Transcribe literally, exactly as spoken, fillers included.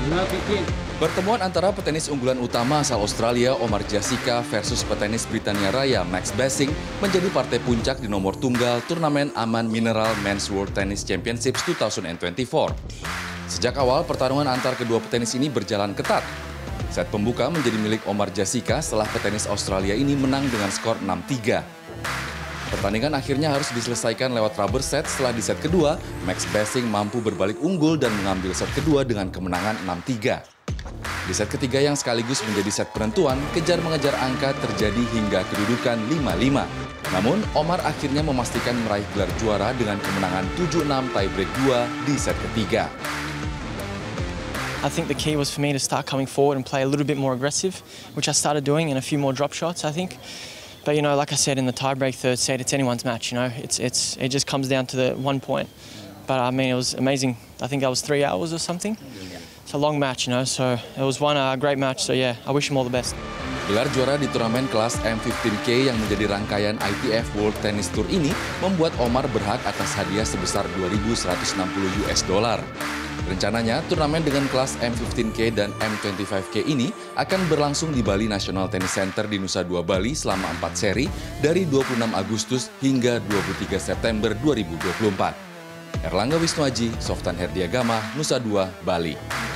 Pertemuan antara petenis unggulan utama asal Australia Omar Jasika versus petenis Britania Raya Max Bassing menjadi partai puncak di nomor tunggal turnamen Aman Mineral Men's World Tennis Championships dua ribu dua puluh empat. Sejak awal, pertarungan antar kedua petenis ini berjalan ketat. Set pembuka menjadi milik Omar Jasika setelah petenis Australia ini menang dengan skor enam tiga. Pertandingan akhirnya harus diselesaikan lewat rubber set setelah di set kedua, Max Bassing mampu berbalik unggul dan mengambil set kedua dengan kemenangan enam tiga. Di set ketiga yang sekaligus menjadi set penentuan, kejar-mengejar angka terjadi hingga kedudukan lima lima. Namun, Omar akhirnya memastikan meraih gelar juara dengan kemenangan tujuh enam tiebreak dua di set ketiga. I think the key was for me to start coming forward and play a little bit more aggressive, which I started doing in a few more drop shots, I think. But, you know, like I said in the tiebreak third set, it's anyone's match, you know. It's, it's, it just comes down to the one point. But, I mean, it was amazing. I think that was three hours or something. It's a long match, you know, so it was one uh, great match. So, yeah, I wish him all the best. Gelar juara di turnamen kelas M lima belas K yang menjadi rangkaian I T F World Tennis Tour ini membuat Omar berhak atas hadiah sebesar dua ribu seratus enam puluh US dollar. Rencananya, turnamen dengan kelas M lima belas K dan M dua puluh lima K ini akan berlangsung di Bali National Tennis Center di Nusa Dua Bali selama empat seri dari dua puluh enam Agustus hingga dua puluh tiga September dua ribu dua puluh empat. Erlangga Wisnuaji, Softan Herdiagama, Nusa Dua, Bali.